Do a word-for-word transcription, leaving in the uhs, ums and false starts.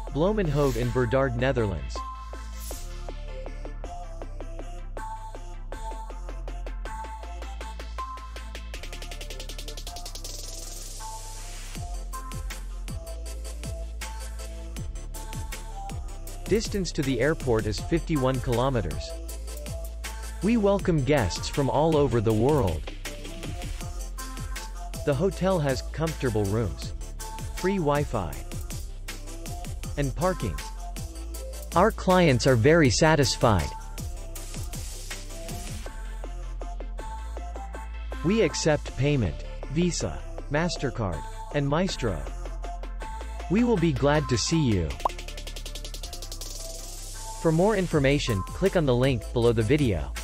Bloemenhoeve in Birdaard, Netherlands. Distance to the airport is fifty-one kilometers. We welcome guests from all over the world. The hotel has comfortable rooms, free Wi-Fi, and parking. Our clients are very satisfied. We accept payment, Visa, MasterCard, and Maestro. We will be glad to see you. For more information, click on the link below the video.